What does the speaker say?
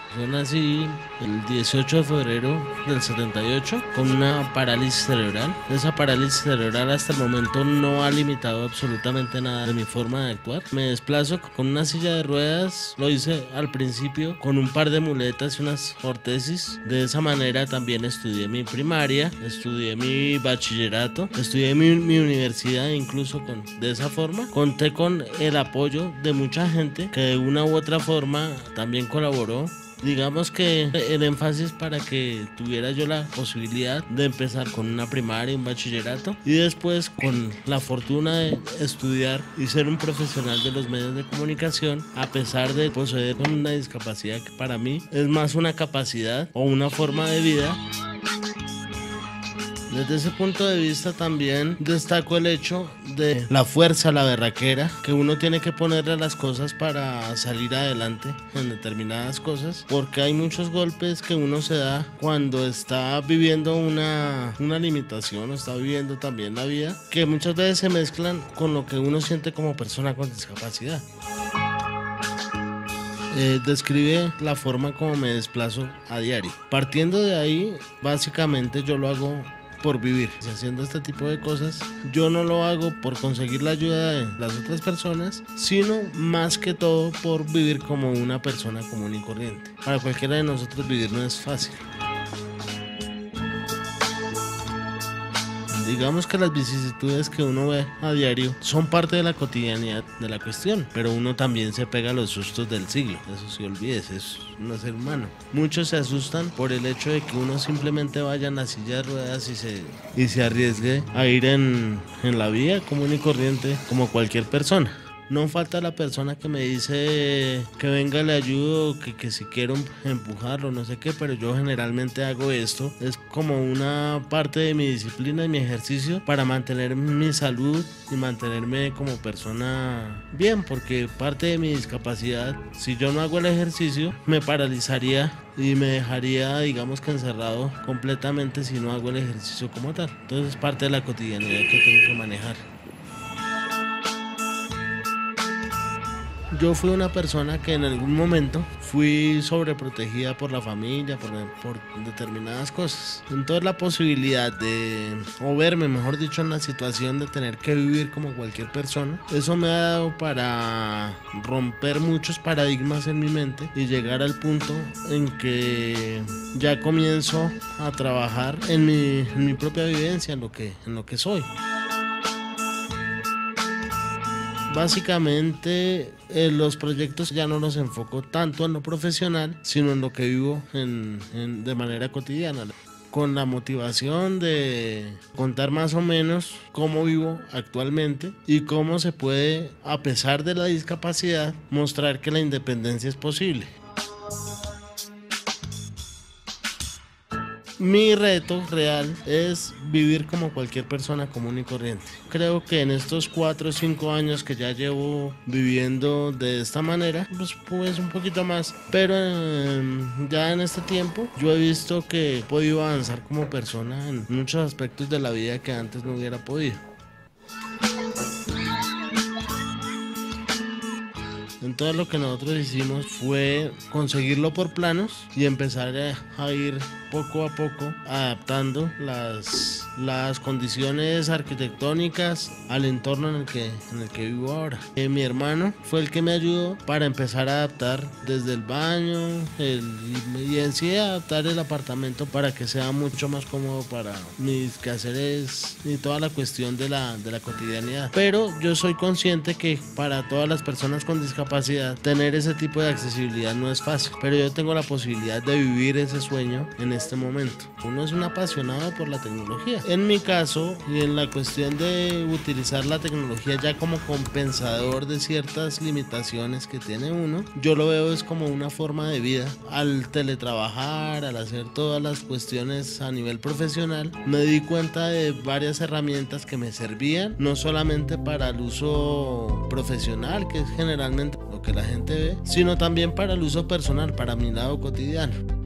Yo nací el 18 de febrero del 78 con una parálisis cerebral. Esa parálisis cerebral hasta el momento no ha limitado absolutamente nada de mi forma de actuar. Me desplazo con una silla de ruedas, lo hice al principio con un par de muletas y unas ortesis. De esa manera también estudié mi primaria, estudié mi bachillerato, estudié mi universidad incluso de esa forma. Conté con el apoyo de mucha gente que de una u otra forma también colaboró. Digamos que el énfasis para que tuviera yo la posibilidad de empezar con una primaria, un bachillerato y después con la fortuna de estudiar y ser un profesional de los medios de comunicación, a pesar de poseer una discapacidad que para mí es más una capacidad o una forma de vida. Desde ese punto de vista también destaco el hecho de la fuerza, la berraquera que uno tiene que ponerle a las cosas para salir adelante en determinadas cosas, porque hay muchos golpes que uno se da cuando está viviendo una limitación o está viviendo también la vida, que muchas veces se mezclan con lo que uno siente como persona con discapacidad. Describe la forma como me desplazo a diario. Partiendo de ahí, básicamente yo lo hago por vivir. Haciendo este tipo de cosas, yo no lo hago por conseguir la ayuda de las otras personas, sino más que todo por vivir como una persona común y corriente. Para cualquiera de nosotros vivir no es fácil. Digamos que las vicisitudes que uno ve a diario son parte de la cotidianidad de la cuestión, pero uno también se pega a los sustos del siglo. Eso sí, olvídese, es un ser humano. Muchos se asustan por el hecho de que uno simplemente vaya en la silla de ruedas y se arriesgue a ir en la vía común y corriente como cualquier persona. No falta la persona que me dice que venga, le ayudo, que si quiero empujarlo, no sé qué, pero yo generalmente hago esto. Es como una parte de mi disciplina y mi ejercicio para mantener mi salud y mantenerme como persona bien, porque parte de mi discapacidad, si yo no hago el ejercicio, me paralizaría y me dejaría, digamos que encerrado completamente si no hago el ejercicio como tal. Entonces es parte de la cotidianidad que tengo que manejar. Yo fui una persona que en algún momento fui sobreprotegida por la familia, por determinadas cosas. Entonces la posibilidad o verme, mejor dicho, en la situación de tener que vivir como cualquier persona, eso me ha dado para romper muchos paradigmas en mi mente y llegar al punto en que ya comienzo a trabajar en mi propia vivencia, en lo que soy. Básicamente los proyectos ya no los enfoco tanto en lo profesional, sino en lo que vivo de manera cotidiana, con la motivación de contar más o menos cómo vivo actualmente y cómo se puede, a pesar de la discapacidad, mostrar que la independencia es posible. Mi reto real es vivir como cualquier persona común y corriente. Creo que en estos 4 o 5 años que ya llevo viviendo de esta manera, pues un poquito más, pero ya en este tiempo yo he visto que he podido avanzar como persona en muchos aspectos de la vida que antes no hubiera podido. Entonces lo que nosotros hicimos fue conseguirlo por planos y empezar a ir poco a poco adaptando las condiciones arquitectónicas al entorno en el que vivo ahora. Mi hermano fue el que me ayudó para empezar a adaptar desde el baño y en sí adaptar el apartamento para que sea mucho más cómodo para mis quehaceres y toda la cuestión de la cotidianidad. Pero yo soy consciente que para todas las personas con discapacidad tener ese tipo de accesibilidad no es fácil, pero yo tengo la posibilidad de vivir ese sueño en este momento. Uno es un apasionado por la tecnología. En mi caso, y en la cuestión de utilizar la tecnología ya como compensador de ciertas limitaciones que tiene uno, yo lo veo es como una forma de vida. Al teletrabajar, al hacer todas las cuestiones a nivel profesional, me di cuenta de varias herramientas que me servían, no solamente para el uso profesional, que es generalmente lo que la gente ve, sino también para el uso personal, para mi lado cotidiano.